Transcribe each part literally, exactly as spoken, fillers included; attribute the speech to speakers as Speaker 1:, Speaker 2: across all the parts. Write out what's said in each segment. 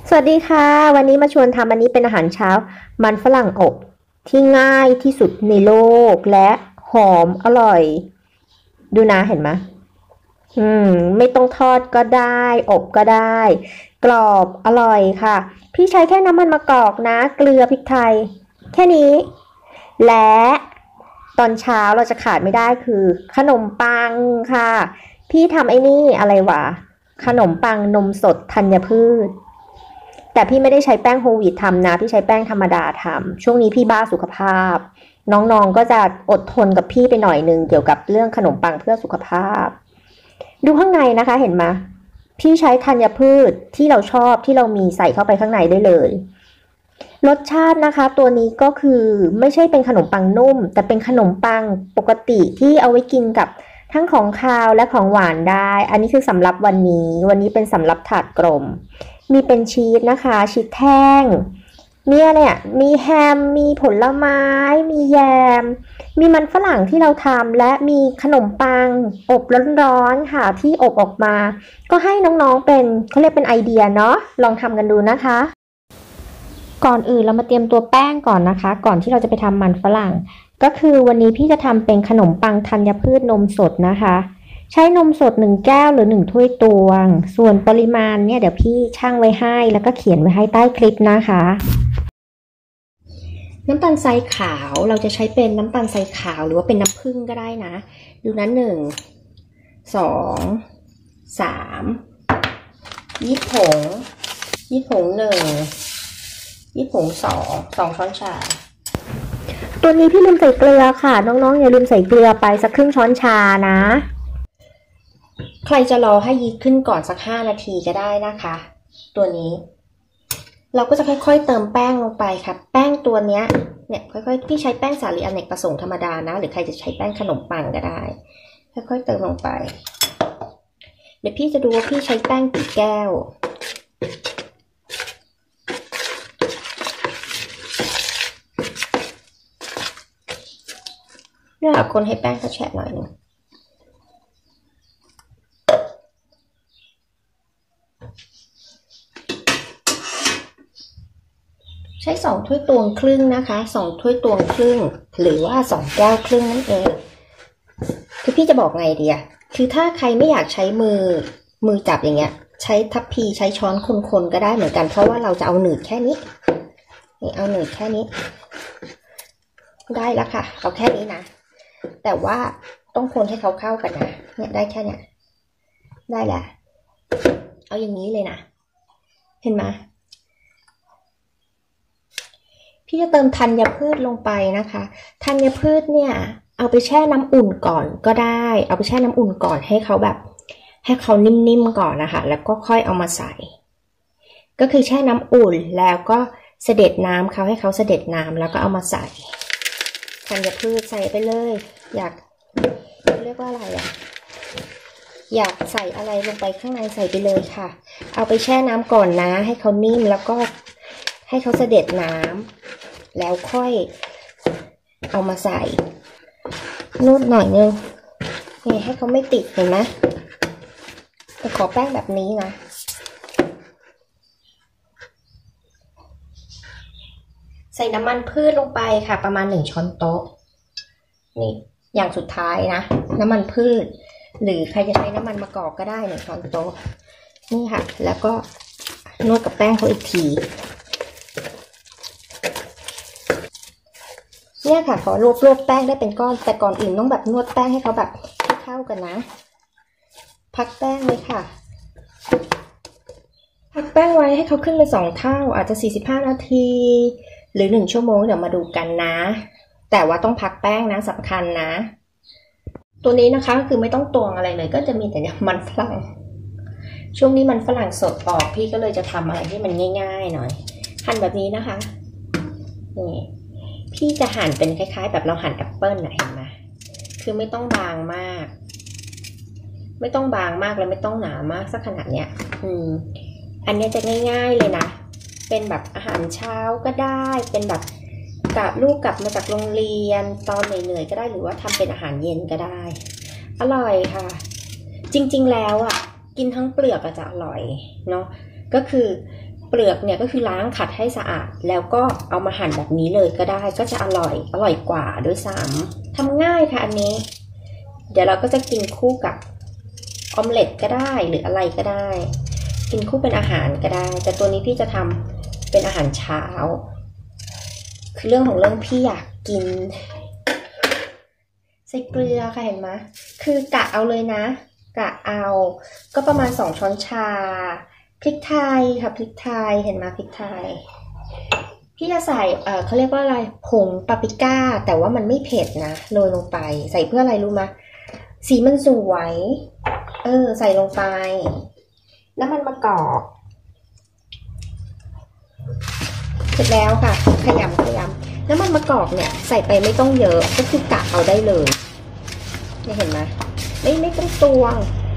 Speaker 1: สวัสดีค่ะวันนี้มาชวนทำอันนี้เป็นอาหารเช้ามันฝรั่งอบที่ง่ายที่สุดในโลกและหอมอร่อยดูนะเห็นไหมอืมไม่ต้องทอดก็ได้อบก็ได้กรอบอร่อยค่ะพี่ใช้แค่น้ำมันมะกอกนะเกลือพริกไทยแค่นี้และตอนเช้าเราจะขาดไม่ได้คือขนมปังค่ะพี่ทำไอ้นี่อะไรวะขนมปังนมสดธัญพืช แต่พี่ไม่ได้ใช้แป้งโฮลวีตทำนะพี่ใช้แป้งธรรมดาทำช่วงนี้พี่บ้าสุขภาพน้องๆก็จะอดทนกับพี่ไปหน่อยนึงเกี่ยวกับเรื่องขนมปังเพื่อสุขภาพดูข้างในนะคะเห็นไหมพี่ใช้ธัญพืชที่เราชอบที่เรามีใส่เข้าไปข้างในได้เลยรสชาตินะคะตัวนี้ก็คือไม่ใช่เป็นขนมปังนุ่มแต่เป็นขนมปังปกติที่เอาไว้กินกับทั้งของคาวและของหวานได้อันนี้คือสำหรับวันนี้วันนี้เป็นสำหรับถาดกลม มีเป็นชีสนะคะชีสแท่งมีอะไรอ่ะมีแฮมมีผลไม้มีแยมมีมันฝรั่งที่เราทำและมีขนมปังอบร้อนๆค่ะที่อบออกมาก็ให้น้องๆเป็นเขาเรียกเป็นไอเดียเนาะลองทำกันดูนะคะก่อนอื่นเรามาเตรียมตัวแป้งก่อนนะคะก่อนที่เราจะไปทำมันฝรั่งก็คือวันนี้พี่จะทำเป็นขนมปังธัญพืชนมสดนะคะใช้นมสดหนึ่งแก้วหรือหนึ่งถ้วยตวงส่วนปริมาณเนี่ยเดี๋ยวพี่ชั่งไว้ให้แล้วก็เขียนไว้ให้ใต้คลิปนะคะน้ำตาลทรายขาวเราจะใช้เป็นน้ำตาลทรายขาวหรือว่าเป็นน้ำผึ้งก็ได้นะดูนั้นหนึ่งสองสามยี่ผงยี่ผงหนึ่งยี่ผงสองสองช้อนชาตัวนี้พี่ลืมใส่เกลือค่ะน้องๆอย่าลืมใส่เกลือไปสักครึ่งช้อนชานะใครจะรอให้ยีสต์ขึ้นก่อนสักห้านาทีก็ได้นะคะตัวนี้เราก็จะค่อยๆเติมแป้งลงไปค่ะแป้งตัวเนี้ยเนี่ยค่อยๆพี่ใช้แป้งสาลีอเนกประสงค์ธรรมดานะหรือใครจะใช้แป้งขนมปังก็ได้ค่อยๆเติมลงไปเดี๋ยวพี่จะดูว่าพี่ใช้แป้งกี่แก้วเนี่ยคนให้แป้งเขาแฉะหน่อยนึงใช้สองถ้วยตวงครึ่งนะคะสองถ้วยตวงครึ่งหรือว่าสองแก้วครึ่งนั่นเองคือพี่จะบอกไงดีอะคือถ้าใครไม่อยากใช้มือมือจับอย่างเงี้ยใช้ทัพพีใช้ช้อนคนๆก็ได้เหมือนกันเพราะว่าเราจะเอาหนืดแค่นี้นี่เอาหนืดแค่นี้ได้แล้วค่ะเอาแค่นี้นะแต่ว่าต้องคนให้เขาเข้ากันนะเนี่ยได้แค่เนี้ยได้แหละเอาอย่างนี้เลยนะเห็นไหมพี่จะเติมธัญพืชลงไปนะคะธัญพืชเนี่ยเอาไปแช่น้ำอุ่นก่อนก็ได้เอาไปแช่น้ำอุ่นก่อนให้เขาแบบให้เขานิ่มๆก่อนนะคะแล้วก็ค่อยเอามาใส่ก็คือแช่น้ำอุ่นแล้วก็เสด็จน้ำเขาให้เขาเสด็จน้ำแล้วก็เอามาใส่ธัญพืชใส่ไปเลยอยากเรียกว่าอะไรอ่ะอยากใส่อะไรลงไปข้างในใส่ไปเลยค่ะเอาไปแช่น้ำก่อนนะให้เขานิ่มแล้วก็ให้เขาเสด็จน้ำแล้วค่อยเอามาใส่นวดหน่อยนึงนี่ให้เขาไม่ติดเห็นไหมแต่ขอแป้งแบบนี้นะใส่น้ำมันพืชลงไปค่ะประมาณหนึ่งช้อนโต๊ะนี่อย่างสุดท้ายนะน้ำมันพืชหรือใครจะใช้น้ำมันมะกอกก็ได้หนึ่งช้อนโต๊ะนี่ค่ะแล้วก็นวดกับแป้งเขาอีกทีเนี่ยค่ะขอรวบรวบแป้งได้เป็นก้อนแต่ก่อนอื่นต้องแบบนวดแป้งให้เขาแบบเข้ากันนะพักแป้งเลยค่ะพักแป้งไว้ให้เขาขึ้นเป็นสองเท่าอาจจะสี่สิบห้านาทีหรือหนึ่งชั่วโมงเดี๋ยวมาดูกันนะแต่ว่าต้องพักแป้งนะสำคัญนะตัวนี้นะคะก็คือไม่ต้องตวงอะไรเลยก็จะมีแต่มันฝรั่งช่วงนี้มันฝรั่งสดออกพี่ก็เลยจะทำอะไรที่มันง่ายๆหน่อยหั่นแบบนี้นะคะนี่พี่จะหั่นเป็นคล้ายๆแบบเราหั่นแอปเปิ้ลนะเห็นไหมคือไม่ต้องบางมากไม่ต้องบางมากและไม่ต้องหนามากสักขนาดเนี้ยอืมอันนี้จะง่ายๆเลยนะเป็นแบบอาหารเช้าก็ได้เป็นแบบกับลูกกลับมาจากโรงเรียนตอนเหนื่อยๆก็ได้หรือว่าทำเป็นอาหารเย็นก็ได้อร่อยค่ะจริงๆแล้วอ่ะกินทั้งเปลือกก็จะอร่อยเนาะก็คือเปลือกเนี่ยก็คือล้างขัดให้สะอาดแล้วก็เอามาหั่นแบบนี้เลยก็ได้ก็จะอร่อยอร่อยกว่าด้วยซ้ำทำง่ายค่ะอันนี้เดี๋ยวเราก็จะกินคู่กับออมเล็ตก็ได้หรืออะไรก็ได้กินคู่เป็นอาหารก็ได้แต่ตัวนี้พี่จะทำเป็นอาหารเช้าคือเรื่องของเรื่องพี่อยากกินใส่เกลือค่ะเห็นไหมคือกะเอาเลยนะกะเอาก็ประมาณสองช้อนชาพริกไทยค่ะพริกไทยเห็นไหมพริกไทยพี่จะใส่เออเขาเรียกว่าอะไรผงปาปริก้าแต่ว่ามันไม่เผ็ดนะโรยลงไปใส่เพื่ออะไรรู้ไหมสีมันสวยเออใส่ลงไปแล้วมันมะกอกเสร็จแล้วค่ะขยำขยำแล้วมันมะกอกเนี่ยใส่ไปไม่ต้องเยอะก็คือกะเอาได้เลยนี่เห็นไหมไม่ไม่ต้องตวง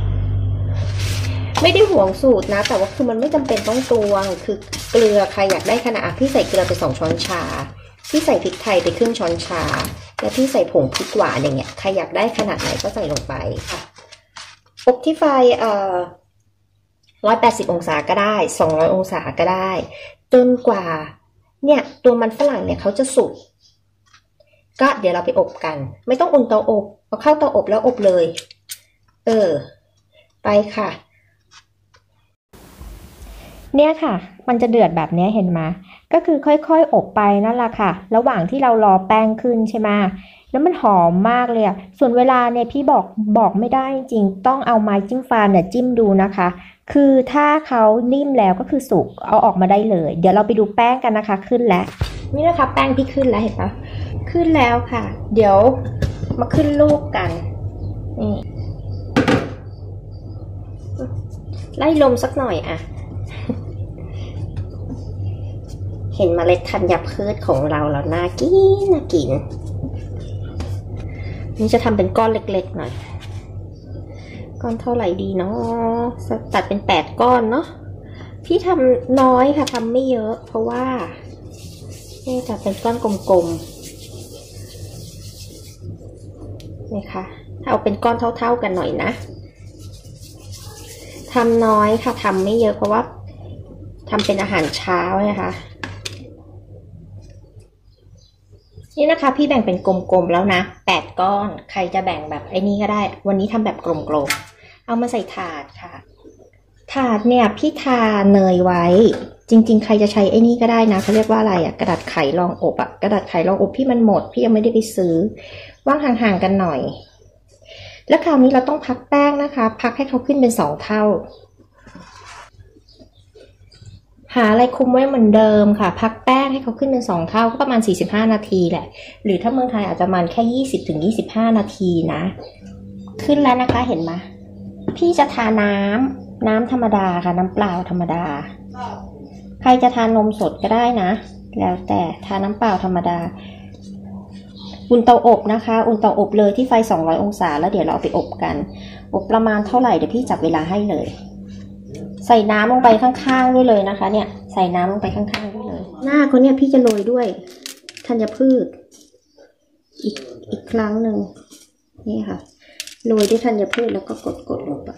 Speaker 1: ไม่ได้ห่วงสูตรนะแต่ว่าคือมันไม่จำเป็นต้องตวงคือเกลือใครอยากได้ขนาดพี่ใส่เกลือไปสองช้อนชาพี่ใส่พริกไทยไปครึ่งช้อนชาแล้วพี่ใส่ผงพริกหวานอย่างเงี้ยใครอยากได้ขนาดไหนก็ใส่ลงไปค่ะอบที่ไฟเอ่อร้อยแปดสิบองศาก็ได้สองร้อยองศาก็ได้จนกว่าเนี่ยตัวมันฝรั่งเนี่ยเขาจะสุกก็เดี๋ยวเราไปอบกันไม่ต้องอุ่นเตาอบเอาเข้าเตาอบแล้วอบเลยเออไปค่ะเนี่ยค่ะมันจะเดือดแบบนี้เห็นไหมก็คือค่อยๆอบไปนั่นแหละค่ะระหว่างที่เรารอแป้งขึ้นใช่ไหมแล้วมันหอมมากเลยอ่ะส่วนเวลาเนี่ยพี่บอกบอกไม่ได้จริงต้องเอาไม้จิ้มฟันเนี่ยจิ้มดูนะคะคือถ้าเขานิ่มแล้วก็คือสุกเอาออกมาได้เลยเดี๋ยวเราไปดูแป้งกันนะคะขึ้นแล้วนี่นะคะแป้งพี่ขึ้นแล้วเห็นปะขึ้นแล้วค่ะเดี๋ยวมาขึ้นลูกกันนี่ไล่ลมสักหน่อยอ่ะเห็นเมล็ดธัญพืชของเราแล้วน่ากินน่ากินนี่จะทำเป็นก้อนเล็กๆหน่อยก้อนเท่าไหร่ดีเนาะตัดเป็นแปดก้อนเนาะพี่ทำน้อยค่ะทำไม่เยอะเพราะว่านี่จะเป็นก้อนกลมๆนี่ค่ะถ้าเอาเป็นก้อนเท่าๆกันหน่อยนะทำน้อยค่ะทำไม่เยอะเพราะว่าทำเป็นอาหารเช้านะคะนี่นะคะพี่แบ่งเป็นกลมๆแล้วนะแปดก้อนใครจะแบ่งแบบไอ้นี้ก็ได้วันนี้ทำแบบกลมๆเอามาใส่ถาดค่ะถาดเนี่ยพี่ทาเนยไว้จริงๆใครจะใช้ไอ้นี้ก็ได้นะเขาเรียกว่าอะไรอะกระดาษไขรองอบอะกระดาษไขรองอบพี่มันหมดพี่ยังไม่ได้ไปซื้อว่างห่างๆกันหน่อยแล้วคราวนี้เราต้องพักแป้งนะคะพักให้เขาขึ้นเป็นสองเท่าหาอะไรคุมไว้เหมือนเดิมค่ะพักแป้งให้เขาขึ้นเป็นสองเท่าก็ประมาณสี่สิบห้านาทีแหละหรือถ้าเมืองไทยอาจจะมันแค่ยี่สิบถึงยี่สิบห้านาทีนะขึ้นแล้วนะคะเห็นไหมพี่จะทาน้ำน้ำธรรมดาค่ะน้ำเปล่าธรรมดาใครจะทานนมสดก็ได้นะแล้วแต่ทาน้ำเปล่าธรรมดาอุ่นเตาอบนะคะอุ่นเตาอบเลยที่ไฟสองร้อยองศาแล้วเดี๋ยวเราเอาไปอบกันอบประมาณเท่าไหร่เดี๋ยวพี่จับเวลาให้เลยใส่น้ำลงไปข้างๆด้วยเลยนะคะเนี่ยใส่น้ำลงไปข้างๆด้วยเลยหน้าเขาเนี่ยพี่จะโรยด้วยธัญพืชอีกอีกครั้งหนึ่งนี่ค่ะโรยด้วยธัญพืชแล้วก็กดๆลงไป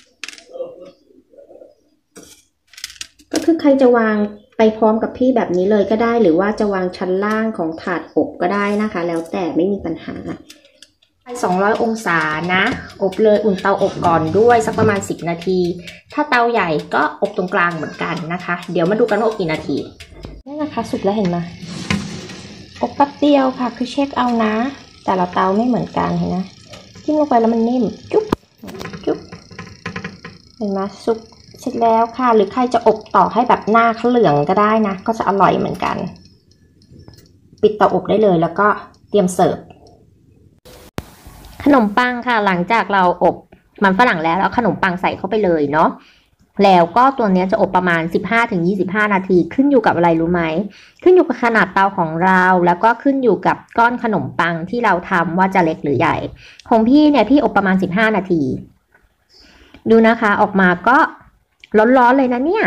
Speaker 1: ก็คือใครจะวางไปพร้อมกับพี่แบบนี้เลยก็ได้หรือว่าจะวางชั้นล่างของถาดอบก็ได้นะคะแล้วแต่ไม่มีปัญหาสองร้อยองศานะอบเลยอุ่นเตาอบก่อนด้วยสักประมาณสิบนาทีถ้าเตาใหญ่ก็อบตรงกลางเหมือนกันนะคะเดี๋ยวมาดูกันว่าอบกี่นาทีนี่นะคะสุกแล้วเห็นไหมอบแป๊บเดียวค่ะคือเช็คเอานะแต่ละเตาไม่เหมือนกันเห็นไหมจิ้มลงไปแล้วมันนิ่มจุ๊บจุ๊บเห็นไหมสุกเสร็จแล้วค่ะหรือใครจะอบต่อให้แบบหน้าเขาเหลืองก็ได้นะก็จะอร่อยเหมือนกันปิดเตาอบได้เลยแล้วก็เตรียมเสิร์ฟขนมปังค่ะหลังจากเราอบมันฝรั่งแล้วแล้วขนมปังใส่เข้าไปเลยเนาะแล้วก็ตัวนี้จะอบประมาณ สิบห้าถึงยี่สิบห้า นาทีขึ้นอยู่กับอะไรรู้ไหมขึ้นอยู่กับขนาดเตาของเราแล้วก็ขึ้นอยู่กับก้อนขนมปังที่เราทำว่าจะเล็กหรือใหญ่ของพี่เนี่ยพี่อบประมาณสิบห้านาทีดูนะคะออกมาก็ร้อนๆเลยนะเนี่ย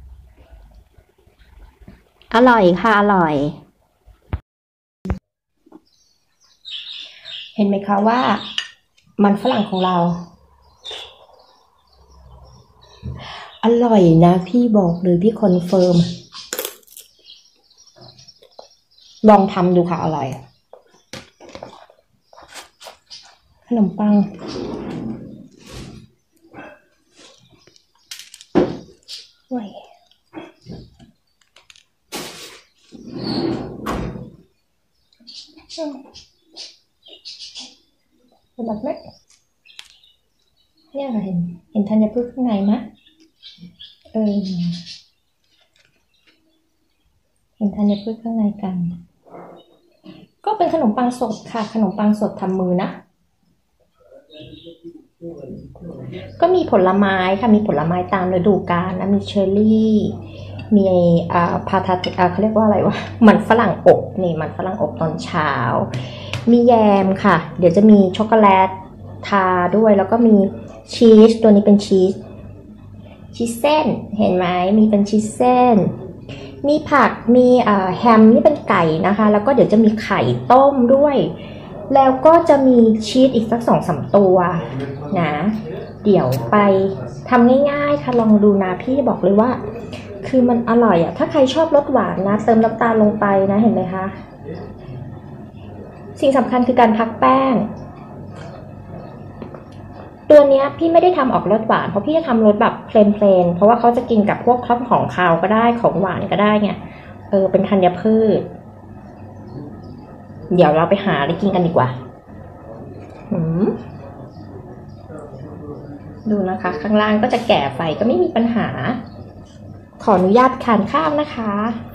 Speaker 1: อร่อยค่ะอร่อยเห็นไหมคะว่ามันฝรั่งของเราอร่อยนะพี่บอกเลยพี่คอนเฟิร์มลองทำดูค่ะอร่อยขนมปังว้ยเป็นแบบนี้เนี่ยเห็นเห็นธัญพืชข้างในไหมเออเห็นธัญพืชข้างในกันก็เป็นขนมปังสดค่ะขนมปังสดทำมือนะก็มีผลไม้ค่ะมีผลไม้ตามฤดูกาลนะมีเชอร์รี่มีอ่าพาทาอ่าเขาเรียกว่าอะไรวะมันฝรั่งอบนี่มันฝรั่งอบตอนเช้ามีแยมค่ะเดี๋ยวจะมีช็อกโกแลตทาด้วยแล้วก็มีชีสตัวนี้เป็นชีสชีสเส้นเห็นไหมมีเป็นชีสเส้นมีผักมีอ่าแฮมนี่เป็นไก่นะคะแล้วก็เดี๋ยวจะมีไข่ต้มด้วยแล้วก็จะมีชีสอีกสักสองสามตัวนะเดี๋ยวไปทำง่ายๆค่ะลองดูนะพี่บอกเลยว่าคือมันอร่อยอ่ะถ้าใครชอบรสหวานนะเติมน้ำตาลลงไปนะเห็นไหมคะสิ่งสำคัญคือการพักแป้งตัวเนี้ยพี่ไม่ได้ทำออกรสหวานเพราะพี่จะทำรสแบบเพลนๆเพราะว่าเขาจะกินกับพวกข้าวของคาวก็ได้ของหวานก็ได้ไงเออเป็นธัญพืชเดี๋ยวเราไปหาอะไรกินกันดีกว่าหืมดูนะคะข้างล่างก็จะแก่ไฟก็ไม่มีปัญหาขออนุญาตทานข้าวนะคะ